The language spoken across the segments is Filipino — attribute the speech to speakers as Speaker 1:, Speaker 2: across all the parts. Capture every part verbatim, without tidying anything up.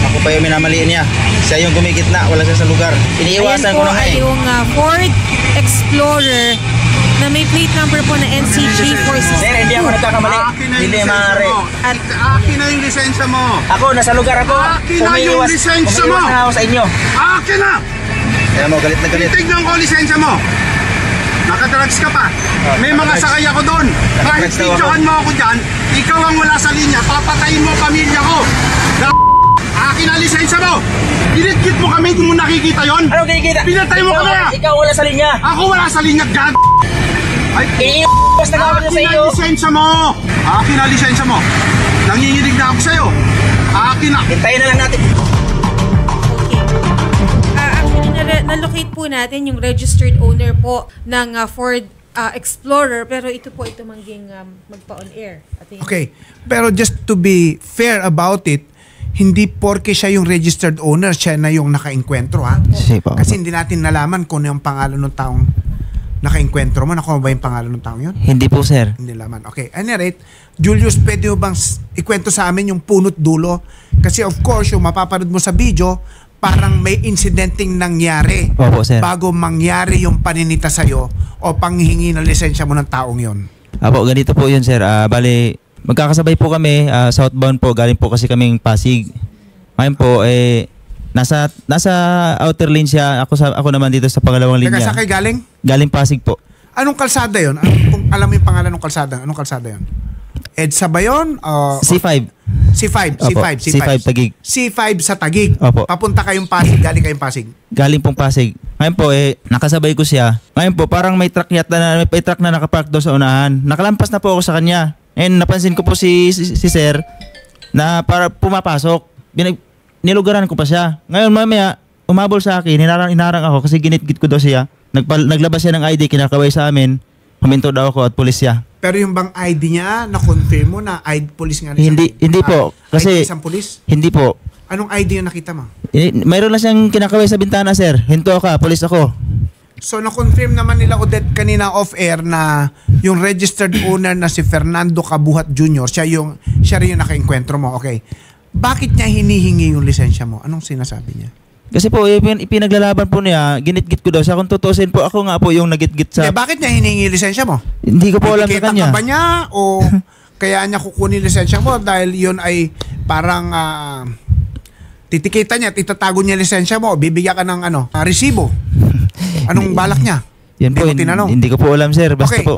Speaker 1: Ako pa yung minamaliin niya. Siya yung gumigitna, wala siya sa lugar. Iniiwasan ko na nga eh.
Speaker 2: Ayan po ay yung uh, Ford Explorer na may plate number po na N C G four six two.
Speaker 1: Sir, hindi ako nagkakamali. Hindi maaari.
Speaker 3: At akin na yung lisensya mo.
Speaker 1: Ako, nasa lugar ako.
Speaker 3: Akin na yung lisensya mo.
Speaker 1: Umiiwas na ako sa inyo.
Speaker 3: Akin na!
Speaker 1: Kaya mo, galit na galit.
Speaker 3: Titignan ko lisensya mo. Nakadrugs ka pa. May mga sakay ako doon. Kahit videohan mo ako dyan, ikaw ang wala sa linya, papatayin mo pamilya ko. Akin na lisensya mo. Ginit-git mo kami, hindi mo nakikita yon.
Speaker 1: Ano nakikita?
Speaker 3: Pinatay mo kami.
Speaker 1: Ikaw wala sa linya.
Speaker 3: Ako wala sa linya, gag. Ay,
Speaker 1: iiwas na ako sa
Speaker 3: akin
Speaker 1: iyo.
Speaker 3: na lisensya mo. Akin na lisensya mo. Nanginginig na ako sa'yo. Akin na.
Speaker 1: Hintayin na lang natin.
Speaker 2: Na-locate po natin yung registered owner po ng uh, Ford uh, Explorer, pero ito po ito mangging um, magpa-on air.
Speaker 4: Okay, pero just to be fair about it, hindi porke siya yung registered owner, siya na yung naka-enkwentro, ha? Kasi hindi natin nalaman kung ano yung pangalan ng taong naka-enkwentro mo. Nakuha ba yung pangalan ng taong yun?
Speaker 5: Hindi po, sir.
Speaker 4: Hindi laman. Okay, any rate, Julius, pwede mo bang ikwento sa amin yung punot dulo? Kasi of course, yung mapapanood mo sa video, parang may incidenting nangyari.
Speaker 5: Opo, sir.
Speaker 4: Bago mangyari yung paninita sa'yo o panghingi ng lisensya mo ng taong yon.
Speaker 5: Apo, ganito po yun, sir. Uh, bali, magkakasabay po kami, uh, southbound po, galing po kasi kaming Pasig. Ngayon po, eh, nasa nasa outer lane siya, ako sa ako naman dito sa pangalawang linya.
Speaker 4: Teka, sa kay galing?
Speaker 5: Galing Pasig po.
Speaker 4: Anong kalsada yon? Anong, kung alam mo yung pangalan ng kalsada, anong kalsada yon? EDSA ba yun? Uh,
Speaker 5: C five.
Speaker 4: C five, C five,
Speaker 5: C five Taguig.
Speaker 4: C five sa Taguig.
Speaker 5: Opo.
Speaker 4: Papunta kayong Pasig, galing kayong Pasig.
Speaker 5: Galing pong Pasig. Ngayon po, eh, nakasabay ko siya. Ngayon po, parang may truck yata na, may truck na nakapark doon sa unahan. Nakalampas na po ako sa kanya. And napansin ko po si, si, si sir na para pumapasok. Binag, nilugaran ko pa siya. Ngayon mamaya, umabol sa akin, hinarang, hinarang ako kasi ginitgit ko daw siya. Nagpal, naglabas siya ng I D, kinakaway sa amin. Huminto daw ako at pulis siya.
Speaker 4: Pero yung bang I D niya, na-confirm mo na I D police nga?
Speaker 5: Hindi,
Speaker 4: isang,
Speaker 5: hindi po. Kasi,
Speaker 4: I D isang police?
Speaker 5: Hindi po.
Speaker 4: Anong I D yung nakita mo?
Speaker 5: Eh, mayroon lang siyang kinakaway sa bintana, sir. Hinto ka, pulis ako.
Speaker 4: So, na-confirm naman nila, Odette, kanina off-air na yung registered owner na si Fernando Cabuhat Junior, siya yung, siya rin yung naka-enkwentro mo. Okay. Bakit niya hinihingi yung lisensya mo? Anong sinasabi niya?
Speaker 5: Kasi po, ipinaglalaban po niya, ginitgit ko daw siya. Kung tutusin po, ako nga po yung nagitgit sa...
Speaker 4: Eh, bakit niya hinihingi lisensya mo?
Speaker 5: Hindi ko po alam sa kanya.
Speaker 4: Ka ba niya o kaya niya kukunin lisensya mo dahil yun ay parang uh, titikita niya at itatago niya lisensya mo o bibigyan ka ng ano, uh, resibo? Anong balak niya?
Speaker 5: Yan po, hindi, hindi ko po alam, sir. Basta
Speaker 4: okay.
Speaker 5: po.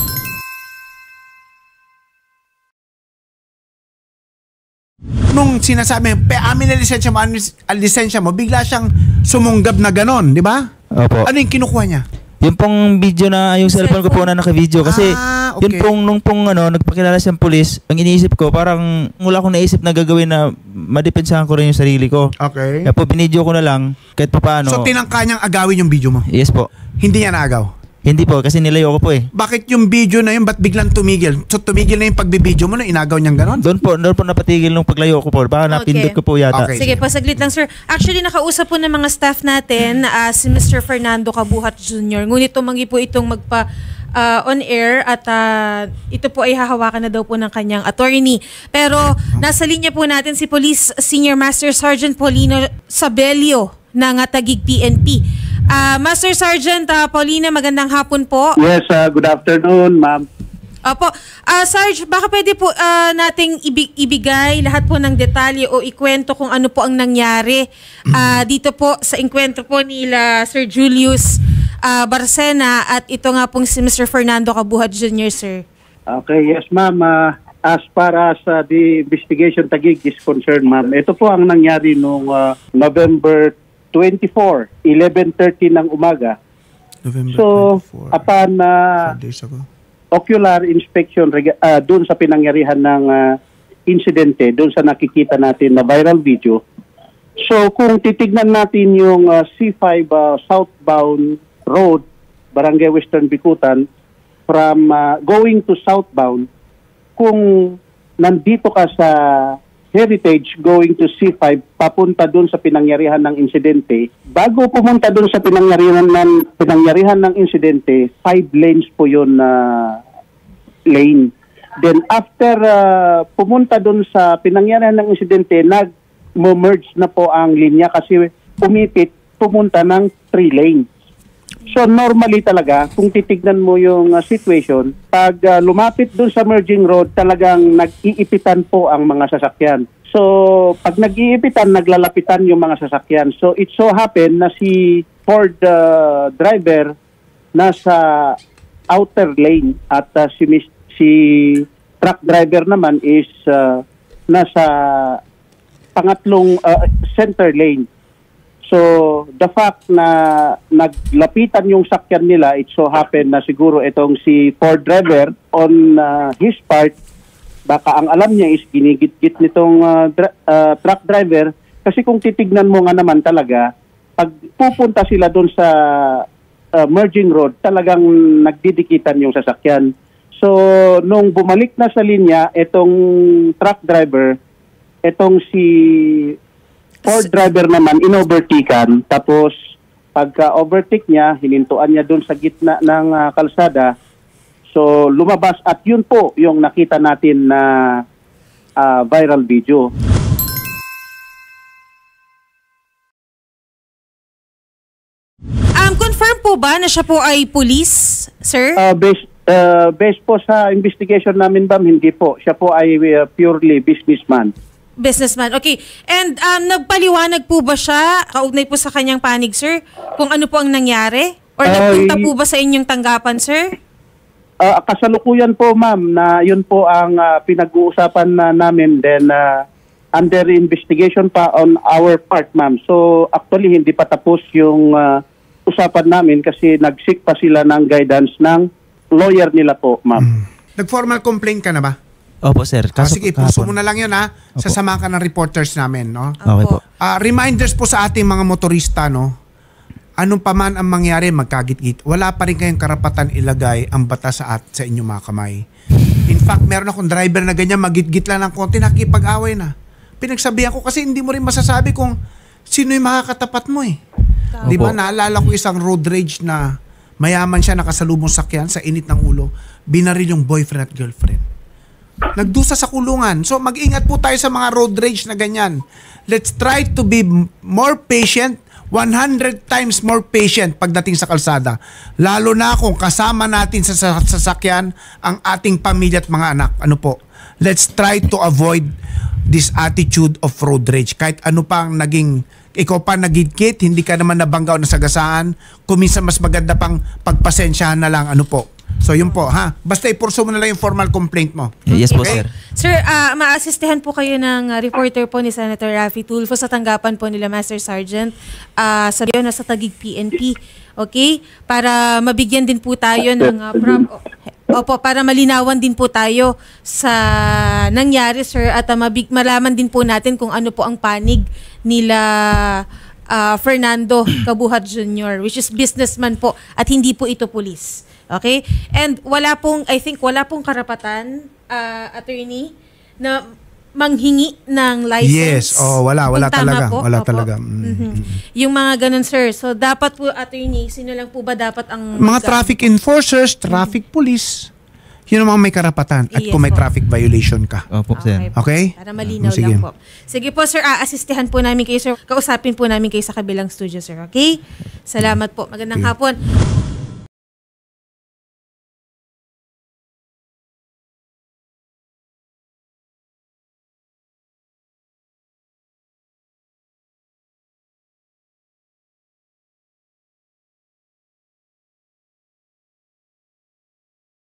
Speaker 4: Nung sinasabi, pe, amin na lisensya mo, amin lisensya mo, bigla siyang sumunggab na ganon, di ba?
Speaker 5: Opo.
Speaker 4: Ano yung kinukuha niya?
Speaker 5: Yung pong video na, yung cellphone ko po na naka-video. Kasi
Speaker 4: ah, okay.
Speaker 5: yun pong, nung pong ano, nagpakilala siyang pulis, ang iniisip ko, parang wala akong naisip na gagawin na madepensahan ko rin yung sarili ko.
Speaker 4: Okay.
Speaker 5: Kaya po, binidyo ko na lang, kahit pa paano.
Speaker 4: So, tinangka niyang agawin yung video mo?
Speaker 5: Yes po.
Speaker 4: Hindi niya naagaw?
Speaker 5: Hindi po, kasi nilayo ko po eh.
Speaker 4: Bakit yung video na yun, ba't biglang tumigil? So, tumigil na yung pagbibideo mo na inagaw niyang ganon?
Speaker 5: Doon po, doon po napatigil nung paglayo ko po. Baka napindot ko po yata.
Speaker 4: Okay.
Speaker 2: Sige, pasaglit lang sir. Actually, nakausap po ng mga staff natin uh, si Mister Fernando Cabuhat Junior Ngunit tumangi po itong magpa uh, on air at uh, ito po ay hahawakan na daw po ng kanyang attorney. Pero nasa linya po natin si Police Senior Master Sergeant Paulino Sabelio ng uh, Taguig P N P. Uh, Master Sergeant uh, Paulina, magandang hapon po.
Speaker 6: Yes, uh, good afternoon, ma'am.
Speaker 2: Opo. Uh, Sarge, baka pwede po uh, nating ibig ibigay lahat po ng detalye o ikwento kung ano po ang nangyari uh, dito po sa enkwentro po nila Sir Julius uh, Barcena at ito nga pong si Mister Fernando Cabuhat Junior, sir.
Speaker 6: Okay, yes, ma'am. Uh, as far as uh, the investigation Taguig is concerned, ma'am, ito po ang nangyari noong uh, November twenty-fourth, eleven thirty ng umaga.
Speaker 4: November
Speaker 6: so,
Speaker 4: twenty-fourth.
Speaker 6: Upon uh, ocular inspection uh, doon sa pinangyarihan ng uh, insidente, doon sa nakikita natin na viral video. So, kung titignan natin yung uh, C five uh, southbound road, Barangay Western Bikutan, from uh, going to southbound, kung nandito ka sa Heritage going to C five, papunta doon sa pinangyarihan ng insidente. Bago pumunta doon sa pinangyarihan ng, pinangyarihan ng insidente, five lanes po yun na uh, lane. Then after uh, pumunta doon sa pinangyarihan ng insidente, nag, nag-merge na po ang linya kasi umipit, pumunta ng three lanes. So normally talaga, kung titignan mo yung uh, situation, pag uh, lumapit dun sa merging road, talagang nag-iipitan po ang mga sasakyan. So pag nag-iipitan, naglalapitan yung mga sasakyan. So it so happen na si Ford uh, driver nasa outer lane at uh, si, si truck driver naman is uh, nasa pangatlong uh, center lane. So, the fact na naglapitan yung sakyan nila, it so happen na siguro itong si Ford driver on uh, his part, baka ang alam niya is ginigit-git nitong uh, dra- uh, truck driver. Kasi kung titignan mo nga naman talaga, pag pupunta sila doon sa uh, merging road, talagang nagdidikitan yung sasakyan. So, nung bumalik na sa linya, itong truck driver, itong si Ford driver naman, inovertikan. Tapos, pagka-overtake niya, hinintuan niya doon sa gitna ng uh, kalsada. So, lumabas. At yun po yung nakita natin na uh, viral video.
Speaker 2: Um, confirm po ba na siya po ay police, sir?
Speaker 6: Uh, based, uh, based po sa investigation namin, ma'am, hindi po. Siya po ay uh, purely businessman.
Speaker 2: Businessman. Okay. And um, nagpaliwanag po ba siya, kaugnay po sa kanyang panig, sir, kung ano po ang nangyari? Or
Speaker 6: Uh,
Speaker 2: nagpunta po ba sa inyong tanggapan, sir?
Speaker 6: Uh, kasalukuyan po, ma'am, na yun po ang uh, pinag-uusapan na namin. Then, uh, under investigation pa on our part, ma'am. So, actually, hindi pa tapos yung uh, usapan namin kasi nag-seek pa sila ng guidance ng lawyer nila po, ma'am.
Speaker 4: Mm. Nag-formal complaint ka na ba?
Speaker 5: Opo, sir.
Speaker 4: Ah,
Speaker 5: Kaso,
Speaker 4: sige, puso mo na lang yun ha. Sasama ka ng reporters namin, no?
Speaker 5: Okay po.
Speaker 4: Ah, reminders po sa ating mga motorista, no? Anong pa man ang mangyari, magkagit-git, wala pa rin kayong karapatan ilagay ang batas sa, at, sa inyong mga kamay. In fact, meron akong driver na ganyan, magit-git lang ng konti, nakikipag-away na. Pinagsabihan ko kasi hindi mo rin masasabi kung sino yung makakatapat mo eh. Di ba, naalala ko isang road rage na mayaman siya, nakasalubong sakyan sa init ng ulo, binaril yung boyfriend at girlfriend. Nagdusa sa kulungan. So mag-ingat po tayo sa mga road rage na ganyan. Let's try to be more patient, one hundred times more patient pagdating sa kalsada. Lalo na kung kasama natin sa sasakyan ang ating pamilya at mga anak. Ano po? Let's try to avoid this attitude of road rage. Kahit ano pang naging, ikaw pa nagigkit, hindi ka naman nabanggaw na sagasaan, kuminsan mas maganda pang pagpasensyahan na lang. Ano po? So yun po ha. Basta ipurso mo na lang yung formal complaint mo.
Speaker 5: Yes po,
Speaker 4: Okay?
Speaker 5: sir.
Speaker 2: Sir, uh, maasistihan po kayo ng uh, reporter po ni Senator Raffy Tulfo sa tanggapan po nila Master Sergeant uh, sa na sa Taguig P N P. Okay? Para mabigyan din po tayo ng uh, prom- Opo, para malinawan din po tayo sa nangyari, sir, at uh, mabig- malaman din po natin kung ano po ang panig nila uh, Fernando Cabuhat Junior, which is businessman po at hindi po ito police. Okay? And wala pong, I think, wala pong karapatan, uh, attorney, na manghingi ng license.
Speaker 4: Yes, oh, wala, wala
Speaker 2: Kung tama
Speaker 4: talaga.
Speaker 2: po.
Speaker 4: Wala
Speaker 2: Opo.
Speaker 4: talaga. Mm.
Speaker 2: Mhm. Yung mga ganun, sir. So, dapat po, attorney, sino lang po ba dapat ang...
Speaker 4: Mga
Speaker 2: magka-
Speaker 4: traffic enforcers, traffic police, yun ang mga may karapatan. At
Speaker 2: Yes
Speaker 4: kung may
Speaker 2: po.
Speaker 4: traffic violation ka.
Speaker 5: Opo, sir.
Speaker 2: po.
Speaker 4: Okay?
Speaker 2: Para malinaw
Speaker 4: Sige.
Speaker 2: lang po. Sige po, sir. Aasistihan po namin kayo, sir. Kausapin po namin kayo sa kabilang studio, sir. Okay? Salamat po. Magandang hapon.